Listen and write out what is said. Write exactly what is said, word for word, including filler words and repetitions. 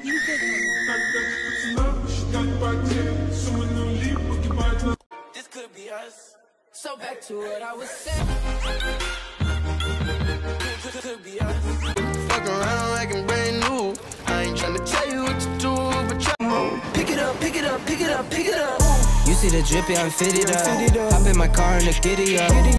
This could be us. So back to what I was saying. This could be us. Fuck around like I'm brand new. I ain't tryna tell you what to do, but try. Pick it up, pick it up, pick it up, pick it up. You see the drippy, I'm fitted up. Hop in my car and the giddy up.